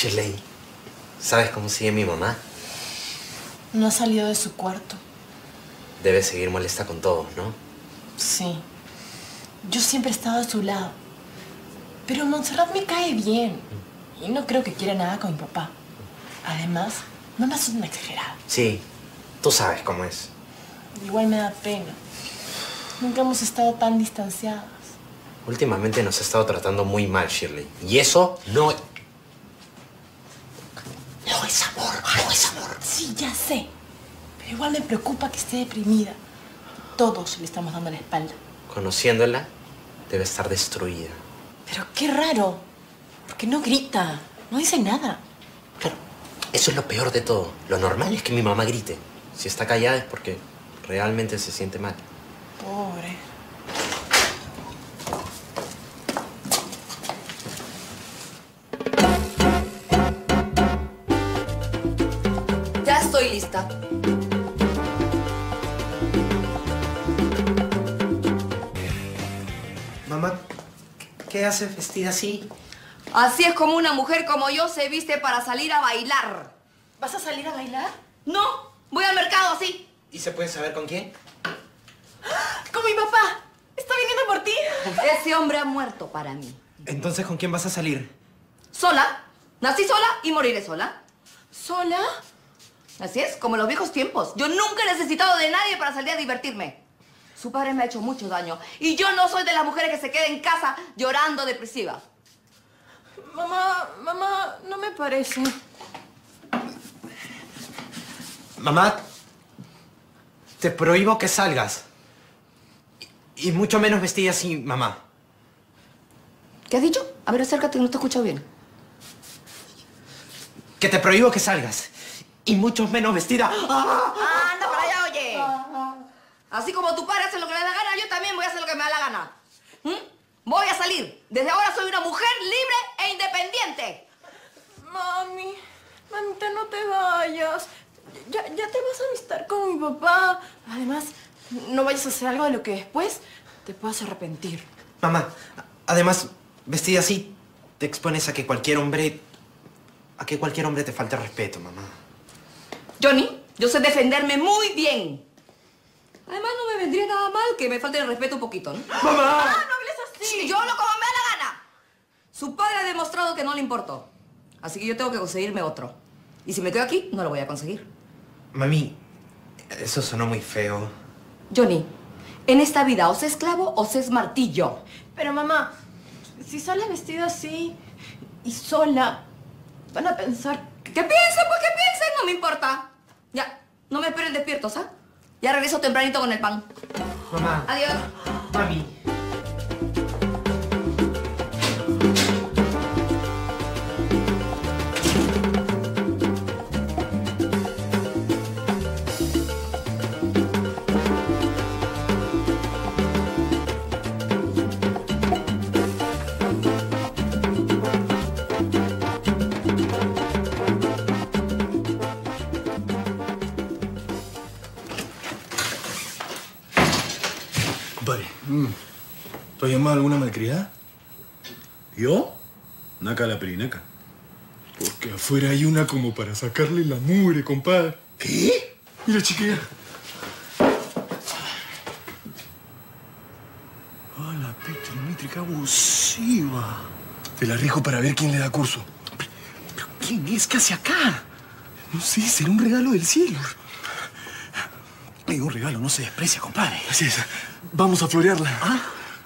Shirley, ¿sabes cómo sigue mi mamá? No ha salido de su cuarto. Debe seguir molesta con todos, ¿no? Sí. Yo siempre he estado a su lado. Pero Montserrat me cae bien. Y no creo que quiera nada con mi papá. Además, mamá es una exagerada. Sí, tú sabes cómo es. Igual me da pena. Nunca hemos estado tan distanciadas. Últimamente nos ha estado tratando muy mal, Shirley. Y eso no es amor, no es amor. Sí, ya sé. Pero igual me preocupa que esté deprimida. Todos le estamos dando la espalda. Conociéndola, debe estar destruida. Pero qué raro. Porque no grita, no dice nada. Claro, eso es lo peor de todo. Lo normal es que mi mamá grite. Si está callada es porque realmente se siente mal. Pobre. Ya estoy lista. Mamá, ¿qué haces vestida así? Así es como una mujer como yo se viste para salir a bailar. ¿Vas a salir a bailar? No, voy al mercado así. ¿Y se puede saber con quién? ¡Con mi papá! ¡Está viniendo por ti! Ese hombre ha muerto para mí. Entonces, ¿con quién vas a salir? Sola. Nací sola y moriré sola. ¿Sola? Así es, como en los viejos tiempos. Yo nunca he necesitado de nadie para salir a divertirme. Su padre me ha hecho mucho daño. Y yo no soy de las mujeres que se quedan en casa llorando depresiva. Mamá, no me parece. Mamá, te prohíbo que salgas. Y mucho menos vestida así, mamá. ¿Qué has dicho? A ver, acércate, no te escucho bien. Que te prohíbo que salgas. Y mucho menos vestida. ¡Anda para allá, oye! Así como tu padre hace lo que le da la gana, yo también voy a hacer lo que me da la gana. Voy a salir. Desde ahora soy una mujer libre e independiente. Mamita, no te vayas. Ya te vas a amistar con mi papá. Además, no vayas a hacer algo de lo que después te puedas arrepentir. Mamá, además, vestida así, te expones a que cualquier hombre... A que cualquier hombre te falte respeto, mamá. Johnny, yo sé defenderme muy bien. Además, no me vendría nada mal que me falte el respeto un poquito, ¿no? ¡Mamá! ¡Ah, no hables así! Yo hablo como me da la gana. Su padre ha demostrado que no le importó. Así que yo tengo que conseguirme otro. Y si me quedo aquí, no lo voy a conseguir. Mami, eso sonó muy feo. Johnny, en esta vida o se es esclavo o se es martillo. Pero mamá, si sales vestida así y sola, van a pensar... ¿Qué piensen? Pues que piensen, no me importa. Ya, no me esperen despiertos, ¿ah? Ya regreso tempranito con el pan. Mamá. Adiós. Mami. Vale. ¿Tú has llamado a alguna malcriada? ¿Yo? Naca la perinaca. Porque afuera hay una como para sacarle la mugre, compadre. ¿Qué? Mira, chiquilla. Ah, la petrimétrica abusiva. Te la rijo para ver quién le da curso. ¿Pero quién es? ¿Qué hace acá? No sé, será un regalo del cielo. Un regalo no se desprecia, compadre. Así es. Vamos a florearla. ¿Ah?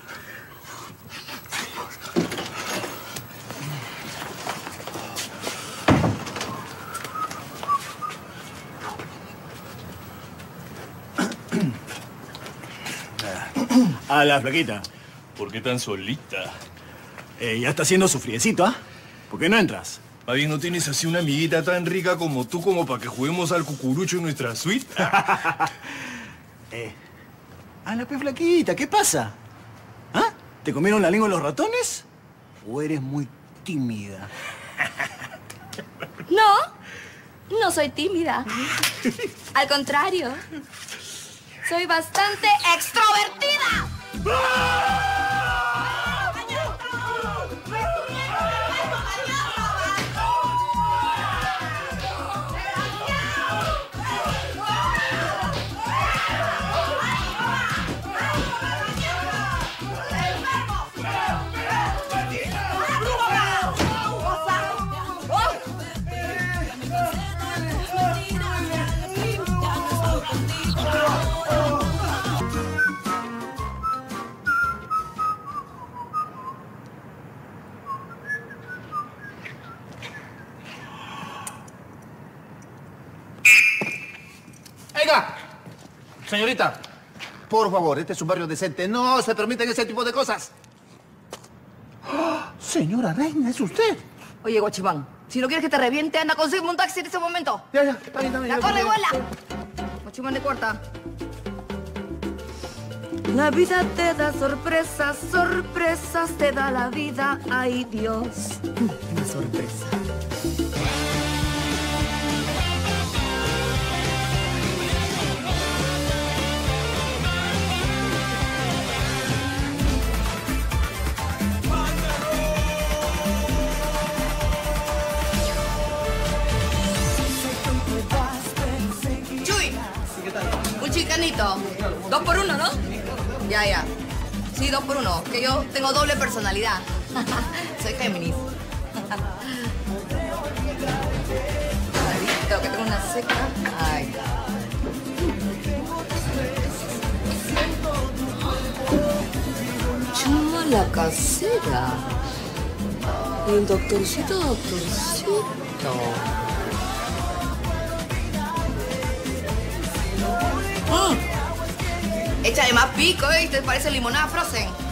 A la flaquita. ¿Por qué tan solita? Ya está haciendo su friecito, ¿ah? ¿Por qué no entras? Más bien, ¿no tienes así una amiguita tan rica como tú como para que juguemos al cucurucho en nuestra suite? A la pe flaquita, ¿qué pasa? ¿Ah? ¿Te comieron la lengua los ratones? ¿O eres muy tímida? No, no soy tímida. Al contrario, soy bastante extrovertida. Señorita. Por favor, este es un barrio decente. No se permiten ese tipo de cosas. ¡Oh! Señora Reina, ¿es usted? Oye, Guachimán, si no quieres que te reviente, anda, consígueme un taxi en ese momento. Ya, está bien. ¡La corre, vuela! Guachimán de cuarta. La vida te da sorpresas, sorpresas te da la vida. Ay, Dios. Una sorpresa. Un chicanito. 2 por 1, ¿no? Ya. Sí, 2 por 1. Que yo tengo doble personalidad. Soy Géminis. Clarito, que tengo una seca. Ay. Chuma la casera. El doctorcito. Échale más pico, ¿eh? Te parece limonada Frozen.